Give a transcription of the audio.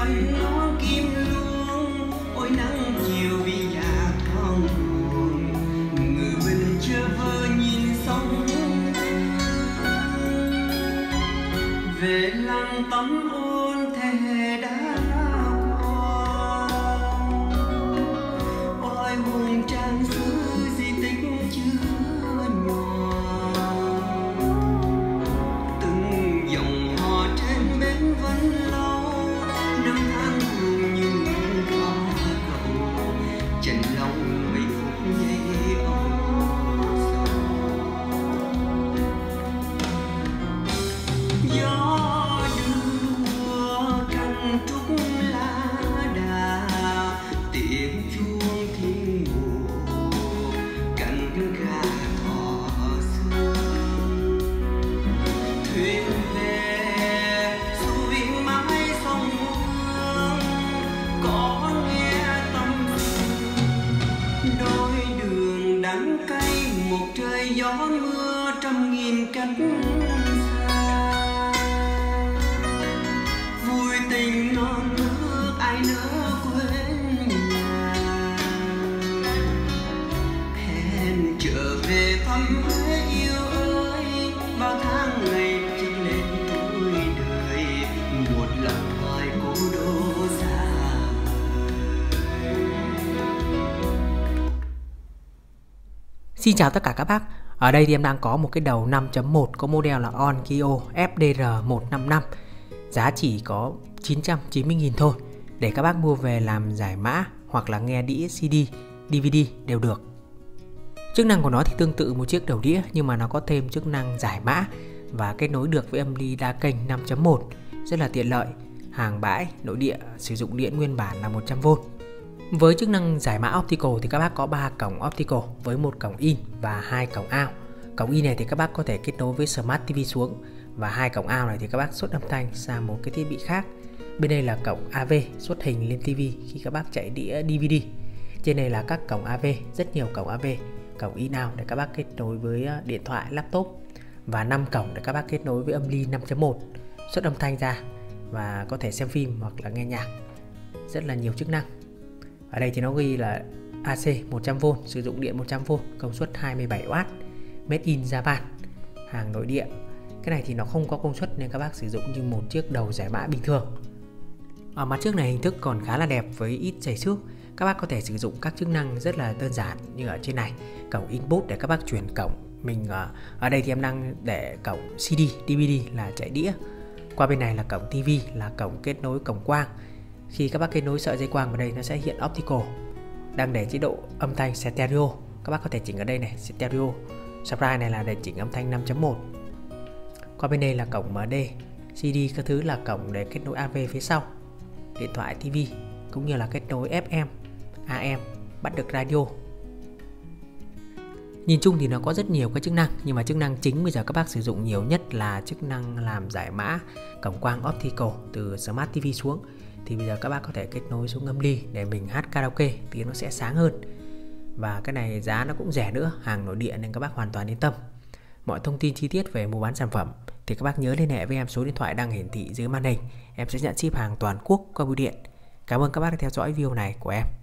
bánh nó kim luông, ôi nắng chiều vì già con buồn, người bình chưa vơ nhìn sông về làng tắm ôn thề đã qua. Ôi hồn trang xứ di tích chưa nhòa, từng dòng hò trên bến vẫn lâu, năm tháng buồn như khó cầu, trần lòng mấy phút giây âu sầu. Gió đưa cành trúc lá đà, tiếng chuông thiên mùa cánh gà thỏ sương. Thuyền về xuôi mái sông Hương, có nghe tâm sự đôi đường đắng cay, một trời gió mưa trăm nghìn cách xa. Vui tình non nước ai nỡ quên nhà, hẹn trở về thăm Huế yêu ơi, bao tháng ngày trinh lên tuổi đời, một lần hỏi cố đô xa vời. Xin chào tất cả các bác. Ở đây thì em đang có một cái đầu 5.1 có model là Onkyo FDR155. Giá chỉ có 990.000 thôi, để các bác mua về làm giải mã hoặc là nghe đĩa CD, DVD đều được. Chức năng của nó thì tương tự một chiếc đầu đĩa, nhưng mà nó có thêm chức năng giải mã và kết nối được với âm ly đa kênh 5.1, rất là tiện lợi. Hàng bãi, nội địa sử dụng điện nguyên bản là 100V. Với chức năng giải mã optical thì các bác có 3 cổng optical với một cổng in và 2 cổng out. Cổng in này thì các bác có thể kết nối với Smart TV xuống, và 2 cổng out này thì các bác xuất âm thanh sang một cái thiết bị khác. Bên đây là cổng AV xuất hình lên TV khi các bác chạy đĩa DVD. Trên này là các cổng AV, rất nhiều cổng AV, cổng in out để các bác kết nối với điện thoại, laptop, và 5 cổng để các bác kết nối với âm ly 5.1 xuất âm thanh ra và có thể xem phim hoặc là nghe nhạc. Rất là nhiều chức năng. Ở đây thì nó ghi là AC 100V, sử dụng điện 100V, công suất 27W, made in Japan, hàng nội địa. Cái này thì nó không có công suất nên các bác sử dụng như một chiếc đầu giải mã bình thường. Ở mặt trước này hình thức còn khá là đẹp với ít chảy xước. Các bác có thể sử dụng các chức năng rất là đơn giản như ở trên này, cổng input để các bác chuyển cổng. Ở đây thì em đang để cổng CD, DVD là chạy đĩa. Qua bên này là cổng TV là cổng kết nối cổng quang. Khi các bác kết nối sợi dây quang vào đây nó sẽ hiện optical. Đang để chế độ âm thanh stereo, các bác có thể chỉnh ở đây này, stereo. Surprise này là để chỉnh âm thanh 5.1. Qua bên đây là cổng MD, CD các thứ là cổng để kết nối AV phía sau, điện thoại, TV, cũng như là kết nối FM, AM, bắt được radio. Nhìn chung thì nó có rất nhiều các chức năng, nhưng mà chức năng chính bây giờ các bác sử dụng nhiều nhất là chức năng làm giải mã cổng quang optical từ Smart TV xuống. Thì bây giờ các bác có thể kết nối xuống âm ly để mình hát karaoke thì nó sẽ sáng hơn. Và cái này giá nó cũng rẻ nữa, hàng nội địa nên các bác hoàn toàn yên tâm. Mọi thông tin chi tiết về mua bán sản phẩm thì các bác nhớ liên hệ với em số điện thoại đang hiển thị dưới màn hình. Em sẽ nhận ship hàng toàn quốc qua bưu điện. Cảm ơn các bác đã theo dõi video này của em.